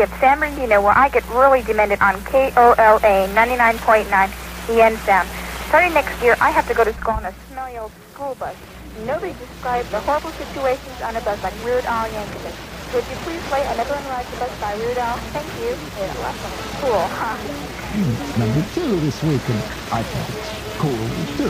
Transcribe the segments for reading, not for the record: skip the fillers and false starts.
at San Bernardino, where I get really demented on KOLA 99.9 EN sound. Starting next year, I have to go to school on a smelly old school bus. Nobody describes the horrible situations on a bus like Weird Al Yankovic. Would you please play Another One Rides the Bus by Weird Al? Thank you. Yeah, last one was cool, huh? It's number 2 this week, and I think it's cool, too.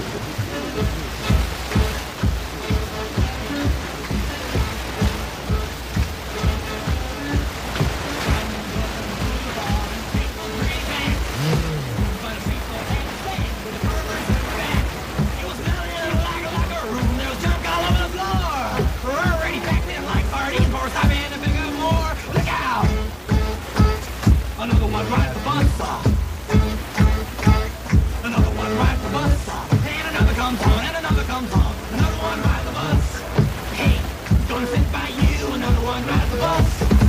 Another one rides the bus. Another one rides the bus. And another comes on, and another comes on. Another one rides the bus. Hey, gonna sit by you. Another one rides the bus.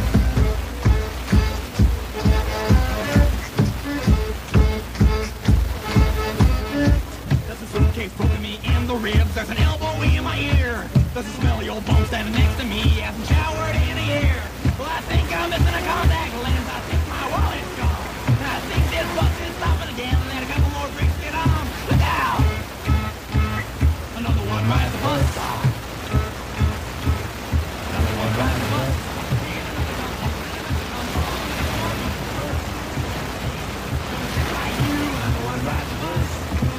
There's a suitcase poking me in the ribs. There's an elbow in my ear. There's a smelly old bum standing next to me. Hasn't showered in a year. Well, I think I'm missing a contact lens. I think my wallet's gone. I think this bus is stopping again. And then a couple more drinks get on. Look out! Another one rides the bus. Another one rides the bus. Another one rides the bus.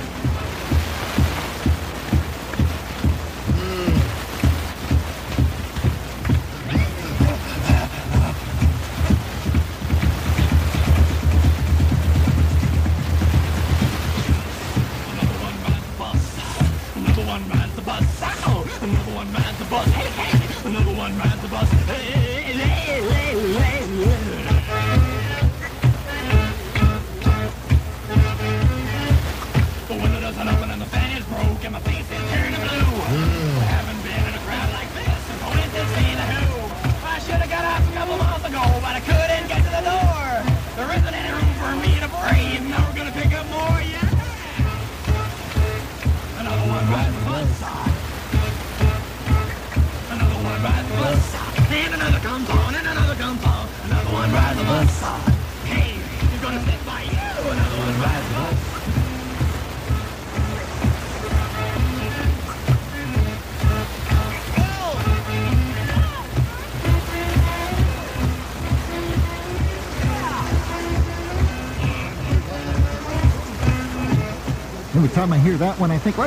Another one rides the bus. Hey, hey! Another one rides the bus. Hey, hey, hey, hey, hey. The window doesn't open and the fan is broke and my face is turning blue. I haven't been in a crowd like this since I went to see the Who. I should have got out a couple months ago, but I couldn't get to the door. There isn't any room for me to breathe. Now we're gonna pick up more, yeah. Another one rides the bus. Another one rides the bus. And another comes on, and another comes on. Another one rides the bus. Hey, you're gonna sit by you. Another one rides the bus. Every time I hear that one, I think,